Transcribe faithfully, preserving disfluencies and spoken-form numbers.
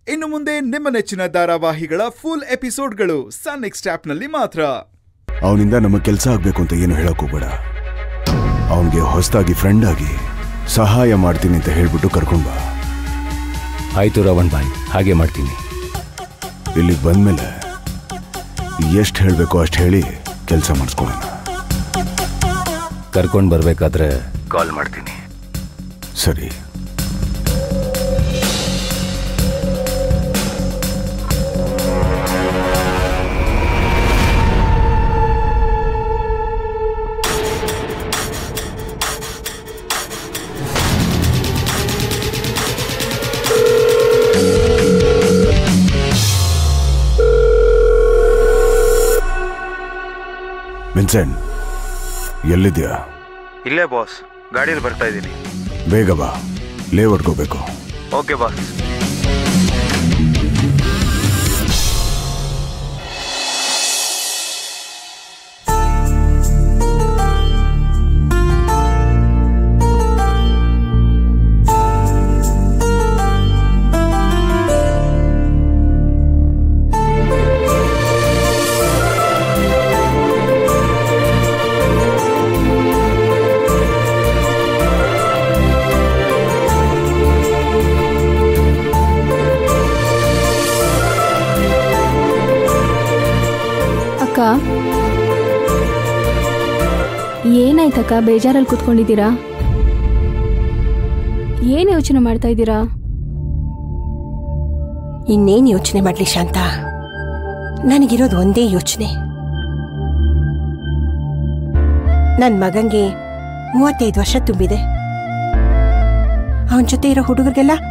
ಇನ್ನು ಮುಂದೆ ನಿಮ್ಮ ನೆಚ್ಚಿನ ಧಾರಾವಾಹಿಗಳ ಫುಲ್ ಎಪಿಸೋಡ್ಗಳು ಸನ್ ನೆಕ್ಸ್ಟ್ ಆಪ್ನಲ್ಲಿ ಮಾತ್ರ. ಅವನಿಂದ ನಮ್ಮ ಕೆಲಸ ಆಗ್ಬೇಕು ಅಂತ ಏನು ಹೇಳಕ್ ಹೋಗ್ಬೇಡ. ಅವನಿಗೆ ಹೊಸದಾಗಿ ಫ್ರೆಂಡ್ ಆಗಿ ಸಹಾಯ ಮಾಡ್ತೀನಿ ಅಂತ ಹೇಳ್ಬಿಟ್ಟು ಕರ್ಕೊಂಡ್ ಬಾ. ಆಯ್ತು ರಾವಣ್ ಬಾಯ್, ಹಾಗೆ ಮಾಡ್ತೀನಿ. ಇಲ್ಲಿಗೆ ಬಂದ್ಮೇಲೆ ಎಷ್ಟು ಹೇಳಬೇಕೋ ಅಷ್ಟು ಹೇಳಿ ಕೆಲಸ ಮಾಡಿಸ್ಕೊಳ್ಳೋಣ. ಕರ್ಕೊಂಡು ಬರ್ಬೇಕಾದ್ರೆ ಕಾಲ್ ಮಾಡ್ತೀನಿ. ಸರಿ. ವಿನ್ಸೆಂಟ್, ಎಲ್ಲಿದ್ಯಾ? ಇಲ್ಲೇ ಬಾಸ್, ಗಾಡಿಯಲ್ಲಿ ಬರ್ತಾ ಇದ್ದೀನಿ. ಬೇಗ ಬಾ, ಲೇಔಟ್ಗೆ ಹೋಗ್ಬೇಕು. Okay boss. ಏನಾಯ್ತಕ್ಕ, ಬೇಜಾರಲ್ಲಿ ಕೂತ್ಕೊಂಡಿದ್ದೀರಾ? ಏನ್ ಯೋಚನೆ ಮಾಡ್ತಾ ಇದ್ದೀರಾ? ಇನ್ನೇನ್ ಯೋಚನೆ ಮಾಡ್ಲಿ ಶಾಂತ, ನನಗಿರೋದು ಒಂದೇ ಯೋಚನೆ. ನನ್ ಮಗಂಗೆ ಮೂವತ್ತೈದು ವರ್ಷ ತುಂಬಿದೆ. ಅವನ ಜೊತೆ ಇರೋ ಹುಡುಗರಿಗೆಲ್ಲ